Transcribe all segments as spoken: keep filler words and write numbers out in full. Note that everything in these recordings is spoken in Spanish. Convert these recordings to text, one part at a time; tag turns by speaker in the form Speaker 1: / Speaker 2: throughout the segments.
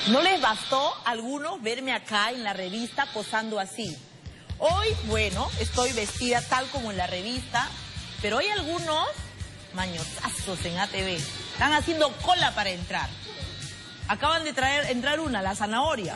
Speaker 1: No les bastó a algunos verme acá en la revista posando así. Hoy, bueno, estoy vestida tal como en la revista, pero hay algunos mañosazos en A T V. Están haciendo cola para entrar. Acaban de traer, entrar una, la zanahoria.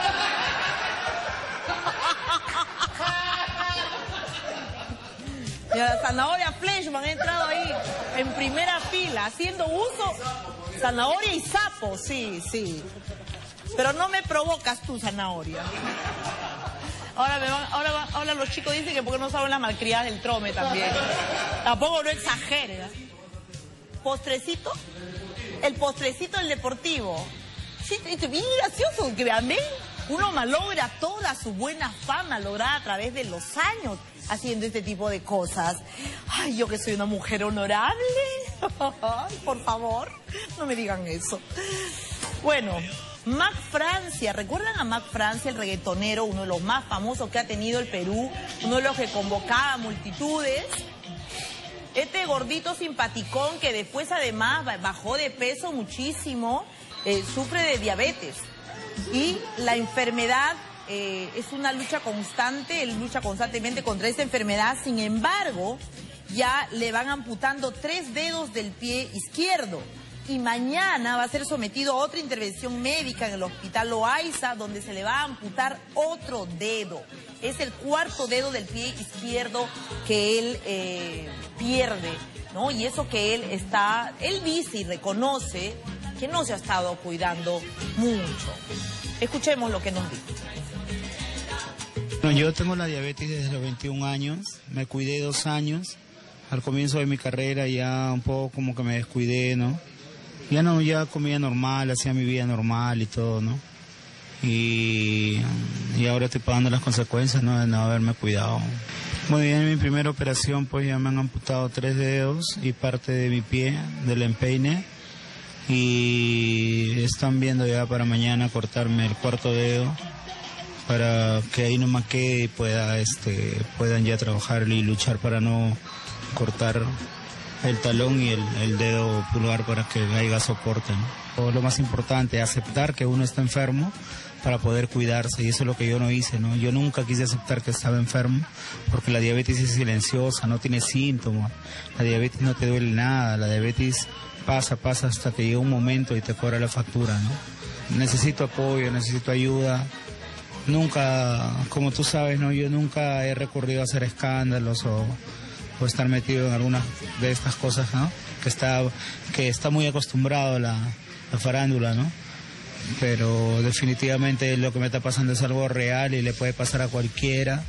Speaker 1: Y a la zanahoria Fleshman ha entrado ahí en primera fila, haciendo uso. Zanahoria y sapo, sí, sí. Pero no me provocas tú, zanahoria. Ahora, me van, ahora, van, ahora los chicos dicen que porque no saben las malcriadas del trome también. Tampoco no exagere. ¿Postrecito? El postrecito del deportivo. Sí, bien gracioso, que vean, ¿ven? Uno malogra toda su buena fama lograda a través de los años haciendo este tipo de cosas. Ay, yo que soy una mujer honorable. Ay, por favor, no me digan eso. Bueno, Mac Francia, ¿recuerdan a Mac Francia, el reggaetonero, uno de los más famosos que ha tenido el Perú, uno de los que convocaba a multitudes? Este gordito simpaticón que después además bajó de peso muchísimo, eh, sufre de diabetes. Y la enfermedad eh, es una lucha constante, él lucha constantemente contra esta enfermedad. Sin embargo, ya le van amputando tres dedos del pie izquierdo. Y mañana va a ser sometido a otra intervención médica en el Hospital Loaiza, donde se le va a amputar otro dedo. Es el cuarto dedo del pie izquierdo que él eh, pierde, ¿no? Y eso que él está, él dice y reconoce que no se ha estado cuidando mucho. Escuchemos lo que nos dijo.
Speaker 2: Bueno, yo tengo la diabetes desde los veintiún años, me cuidé dos años. Al comienzo de mi carrera ya un poco como que me descuidé, ¿no? Ya no, ya comía normal, hacía mi vida normal y todo, ¿no? Y, y ahora estoy pagando las consecuencias, ¿no? De no haberme cuidado. Bueno, ya en mi primera operación pues ya me han amputado tres dedos y parte de mi pie, del empeine. Y están viendo ya para mañana cortarme el cuarto dedo para que ahí no me quede y pueda, este, puedan ya trabajar y luchar para no cortar el talón y el, el dedo pulgar para que haya soporte, ¿no? Lo más importante es aceptar que uno está enfermo para poder cuidarse, y eso es lo que yo no hice, ¿no? Yo nunca quise aceptar que estaba enfermo, porque la diabetes es silenciosa, no tiene síntomas, la diabetes no te duele nada, la diabetes pasa, pasa hasta que llega un momento y te cobra la factura, ¿no? Necesito apoyo, necesito ayuda. Nunca, como tú sabes, ¿no? Yo nunca he recurrido a hacer escándalos o, o estar metido en algunas de estas cosas, ¿no? Que está, que está muy acostumbrado la, la farándula, ¿no? Pero definitivamente lo que me está pasando es algo real y le puede pasar a cualquiera.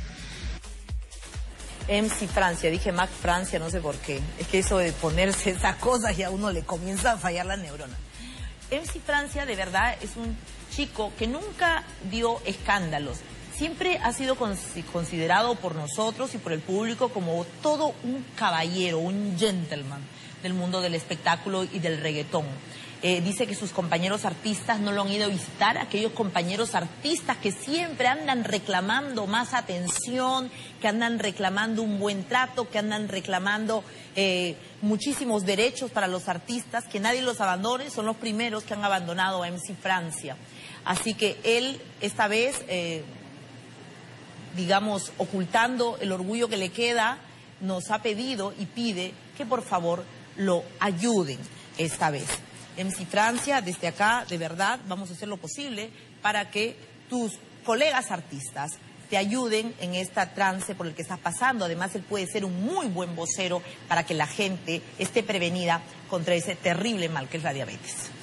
Speaker 1: M C Francia, dije Mac Francia, no sé por qué. Es que eso de ponerse esas cosas ya a uno le comienza a fallar la neurona. M C Francia de verdad es un chico que nunca dio escándalos. Siempre ha sido considerado por nosotros y por el público como todo un caballero, un gentleman del mundo del espectáculo y del reggaetón. Eh, dice que sus compañeros artistas no lo han ido a visitar, aquellos compañeros artistas que siempre andan reclamando más atención, que andan reclamando un buen trato, que andan reclamando eh, muchísimos derechos para los artistas, que nadie los abandone, son los primeros que han abandonado a M C Francia. Así que él, esta vez, eh, digamos, ocultando el orgullo que le queda, nos ha pedido y pide que por favor lo ayuden esta vez. M C Francia, desde acá, de verdad, vamos a hacer lo posible para que tus colegas artistas te ayuden en esta trance por el que estás pasando. Además, él puede ser un muy buen vocero para que la gente esté prevenida contra ese terrible mal que es la diabetes.